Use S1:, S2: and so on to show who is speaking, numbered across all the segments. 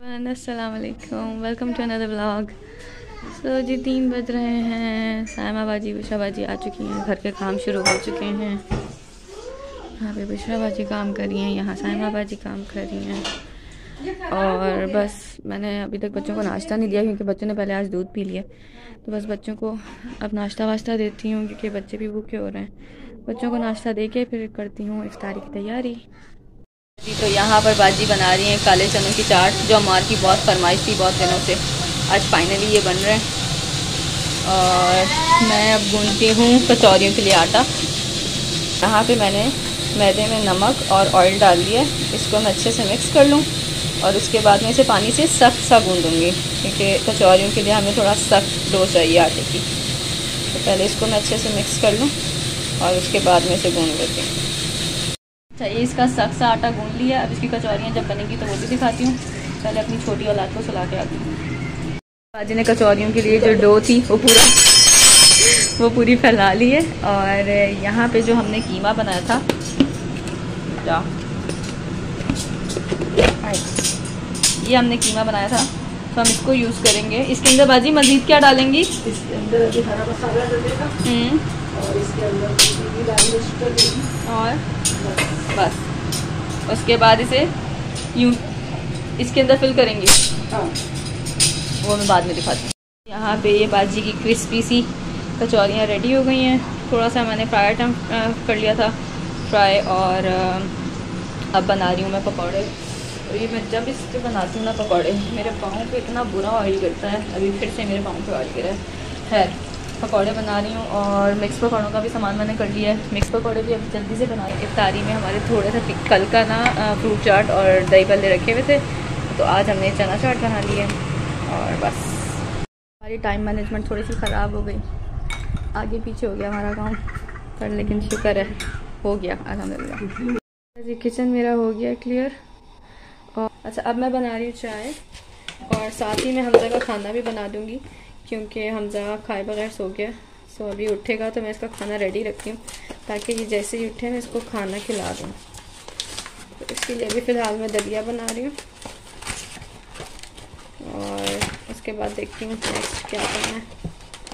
S1: अस्सलाम वालेकुम, welcome to another vlog. So जी 3 बज रहे हैं। सायमा बाजी बिशा बाजी आ चुकी हैं, घर के काम शुरू हो चुके हैं। यहाँ पे बिशा बाजी काम कर रही हैं, यहाँ सायमा बाजी काम कर रही हैं। और बस मैंने अभी तक बच्चों को नाश्ता नहीं दिया क्योंकि बच्चों ने पहले आज दूध पी लिया। तो बस बच्चों को अब नाश्ता वाश्ता देती हूँ क्योंकि बच्चे भी भूखे हो रहे हैं। बच्चों को नाश्ता दे के फिर करती हूँ इफ्तारी की तैयारी। जी तो यहाँ पर बाजी बना रही हैं काले चनों की चाट, जो हमारी की बहुत फरमाइश थी बहुत दिनों से। आज फाइनली ये बन रहे हैं। और मैं अब गूंदती हूँ कचौरियों के लिए आटा। यहाँ पे मैंने मैदे में नमक और ऑयल डाल दिया। इसको मैं अच्छे से मिक्स कर लूँ और उसके बाद में इसे पानी से सख्त सा गूंदूँगी क्योंकि कचौरियों के लिए हमें थोड़ा सख्त डो चाहिए आटे की। तो पहले इसको मैं अच्छे से मिक्स कर लूँ और उसके बाद में इसे गूंद लेती हूँ। चाहिए इसका सख्त सा आटा गूंद लिया। अब इसकी कचौरियाँ जब बनेंगी तो वो भी दिखाती हूँ। पहले अपनी छोटी औलाद को सुला के आती हूँ। बाजी ने कचौरियों के लिए जो डो थी वो पूरी फैला ली है। और यहाँ पे जो हमने कीमा बनाया था, ये हमने कीमा बनाया था तो हम इसको यूज़ करेंगे। इसके अंदर बाजी मज़ीद क्या डालेंगी?
S2: इसके अंदर अभी हरा मसाला डलेगा और इसके अंदर
S1: और बस उसके बाद इसे यूँ इसके अंदर फिल करेंगे।
S2: हाँ।
S1: वो मैं बाद में दिखाती हूँ। यहाँ पे ये बाजी की क्रिस्पी सी कचौरियाँ रेडी हो गई हैं। थोड़ा सा मैंने फ्राई आइटम कर लिया था फ्राई। और अब बना रही हूँ मैं पकौड़े। और ये मैं जब इस पर बनाती हूँ ना पकौड़े, मेरे पाँव पे इतना बुरा ऑयल गिरता है। अभी फिर से मेरे पाँव पे ऑयल गिरा है। खैर पकौड़े बना रही हूँ और मिक्स पकौड़ों का भी सामान मैंने कर लिया है। मिक्स पकौड़े भी अभी जल्दी से बना रही हूँ। इफ्तारी में हमारे थोड़े से कल का ना फ्रूट चाट और दही भल्ले रखे हुए थे, तो आज हमने चना चाट बना ली है। और बस हमारी टाइम मैनेजमेंट थोड़ी सी ख़राब हो गई, आगे पीछे हो गया हमारा काम, पर लेकिन शुक्र है हो गया अल्हम्दुलिल्लाह। जी किचन मेरा हो गया क्लियर। और अच्छा अब मैं बना रही हूँ चाय और साथ ही मैं हमजा का खाना भी बना दूँगी क्योंकि हमजा खाए बगैर सो गया। सो अभी उठेगा तो मैं इसका खाना रेडी रखती हूँ ताकि ये जैसे ही उठे मैं इसको खाना खिला दूँ। तो इसके लिए अभी फ़िलहाल मैं दलिया बना रही हूँ और उसके बाद देखती हूँ नेक्स्ट क्या करना है।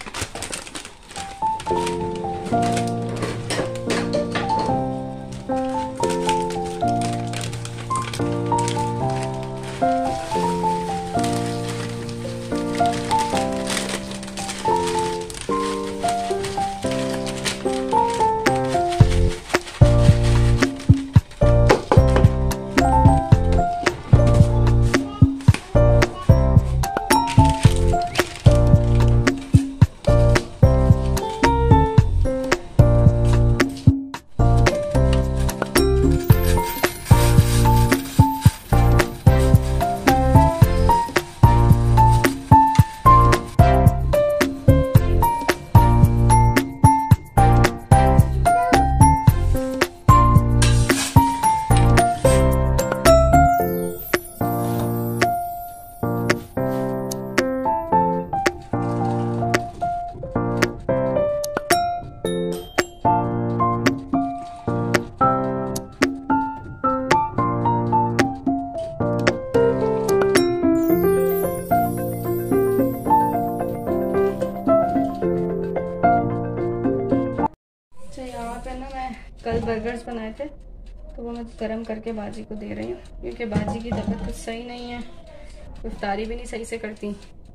S1: कल बर्गर्स बनाए थे तो वो मैं गरम करके बाजी को दे रही हूँ क्योंकि बाजी की तबीयत कुछ सही नहीं है, इफ्तारी भी नहीं सही से करती,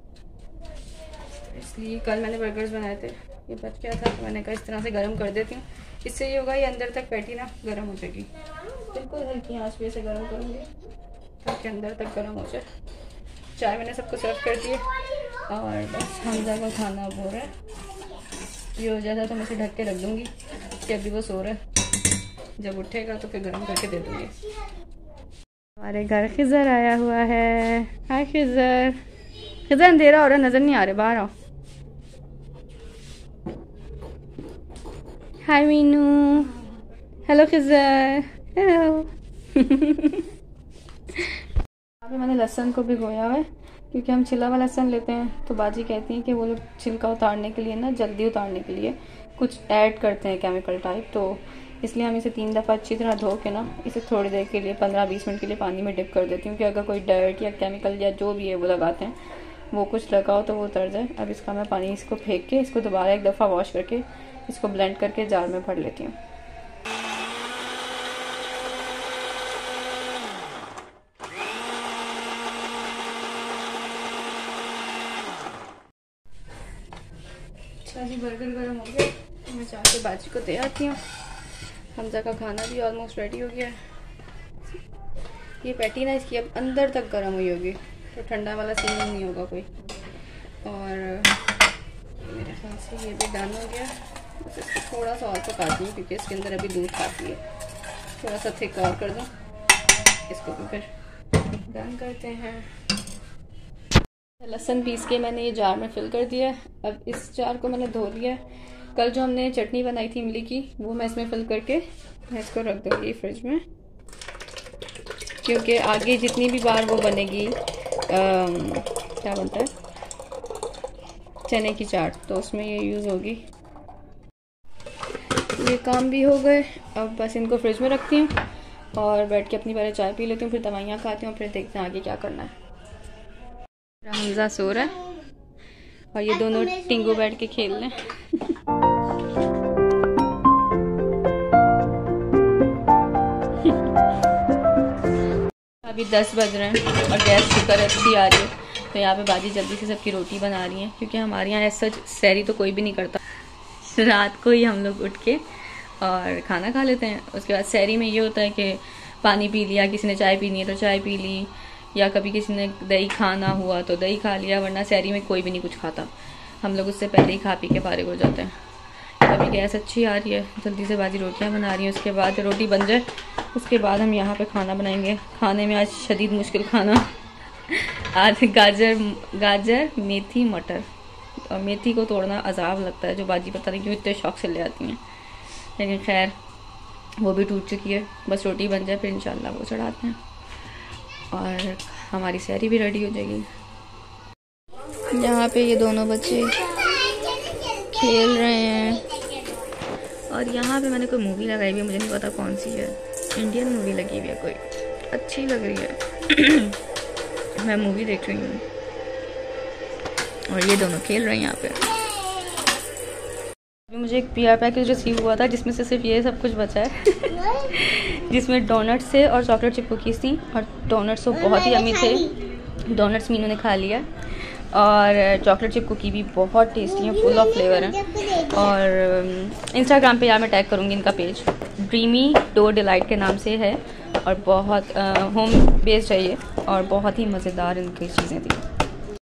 S1: इसलिए कल मैंने बर्गर्स बनाए थे। ये बच गया था तो मैंने कहा इस तरह से गरम कर देती हूँ। इससे ये होगा ये अंदर तक पैटी ना गरम हो जाएगी। बिल्कुल हल्की आंच पे से गरम करूँगी ताकि अंदर तक गरम हो जाए। चाय मैंने सबको सर्व कर दी और बस हमजा का खाना अब हो रहा है। ये हो जाता तो मैं इसे ढक के रख दूँगी कि अभी वो सो रहा है, जब उठेगा तो फिर गर्म करके दे दूँगी। हमारे घर खिज़र आया हुआ है। हाय खिज़र। खिज़र अंधेरा हो रहा है, नज़र नहीं आ रहे, बाहर आओ। Hi Meenu. Hello Khizar. Hello. यहाँ पे मैंने लहसुन को भिगोया हुआ है क्योंकि हम छिला हुआ लहसुन लेते हैं तो बाजी कहती हैं कि वो लोग छिलका उतारने के लिए ना, जल्दी उतारने के लिए कुछ ऐड करते हैं केमिकल टाइप, तो इसलिए हम इसे 3 दफ़ा अच्छी तरह धो के ना इसे थोड़ी देर के लिए 15-20 मिनट के लिए पानी में डिप कर देती हूँ कि अगर कोई डर्ट या केमिकल या जो भी है वो लगाते हैं वो कुछ लगा हो तो वो उतर जाए। अब इसका मैं पानी इसको फेंक के इसको दोबारा एक दफ़ा वॉश करके इसको ब्लेंड करके जार में भर लेती हूँ। अच्छा जी, बर्गर गर्म हो गया, मैं चाय के बाजी को दे आती हूँ। हमजा का खाना भी ऑलमोस्ट रेडी हो गया है। ये पैटी ना इसकी अब अंदर तक गर्म हुई होगी तो ठंडा वाला सीन नहीं होगा कोई। और मेरे ख्याल से ये भी डन हो गया। बस इसको थोड़ा सा और पकाती हूँ क्योंकि इसके अंदर अभी दूध खाती है। थोड़ा सा थिक और कर दूँ इसको भी फिर डन करते हैं। लहसुन पीस के मैंने ये जार में फिल कर दिया है। अब इस जार को मैंने धो लिया है। कल जो हमने चटनी बनाई थी इमली की वो मैं इसमें फिल करके मैं इसको रख दूँगी फ्रिज में, क्योंकि आगे जितनी भी बार वो बनेगी क्या बनता है चने की चाट, तो उसमें ये यूज़ होगी। ये काम भी हो गए। अब बस इनको फ्रिज में रखती हूँ और बैठ के अपनी पहले चाय पी लेती हूँ, फिर दवाइयाँ खाती हूँ, फिर देखते हैं आगे क्या करना है। हमजा सो रहा है और ये दोनों टिंगू बैठ के खेल रहे हैं। अभी 10 बज रहे हैं और गैस शुक्र अच्छी आ रही है, तो यहाँ पे बाजी जल्दी से सबकी रोटी बना रही हैं क्योंकि हमारे यहाँ ऐसा सहरी तो कोई भी नहीं करता। रात को ही हम लोग उठ के और खाना खा लेते हैं। उसके बाद सहरी में ये होता है कि पानी पी लिया, किसी ने चाय पीनी है तो चाय पी ली, या कभी किसी ने दही खाना हुआ तो दही खा लिया, वरना सहरी में कोई भी नहीं कुछ खाता। हम लोग उससे पहले ही खा पी के फारिग हो जाते हैं। अभी गैस अच्छी आ रही है, जल्दी से बाजी रोटियां बना रही हैं। उसके बाद रोटी बन जाए उसके बाद हम यहाँ पे खाना बनाएंगे। खाने में आज शदीद मुश्किल खाना, आज गाजर मेथी मटर, और मेथी को तोड़ना अजाब लगता है, जो बाजी पता नहीं क्यों इतने शौक से ले आती हैं, लेकिन खैर वो भी टूट चुकी है। बस रोटी बन जाए फिर इंशाल्लाह वो चढ़ाते हैं और हमारी सहरी भी रेडी हो जाएगी। यहाँ पे ये दोनों बच्चे खेल रहे हैं और यहाँ पे मैंने कोई मूवी लगाई हुई है, मुझे नहीं पता कौन सी है, इंडियन मूवी लगी हुई है कोई, अच्छी लग रही है। मैं मूवी देख रही हूँ और ये दोनों खेल रहे हैं यहाँ पे। मुझे एक PR पैकेज रिसीव हुआ था जिसमें से सिर्फ ये सब कुछ बचा है जिसमें डोनट्स थे और चॉकलेट चिप कुकीज़ थी, और डोनट्स तो बहुत ही यम्मी थे, डोनट्स मीनू ने खा लिया, और चॉकलेट चिप कुकी भी बहुत टेस्टी है, फुल ऑफ फ्लेवर है। और इंस्टाग्राम पे यार मैं टैग करूँगी इनका पेज, ड्रीमी डो डिलाइट के नाम से है और बहुत होम बेस्ड है ये और बहुत ही मज़ेदार इनकी चीज़ें थी।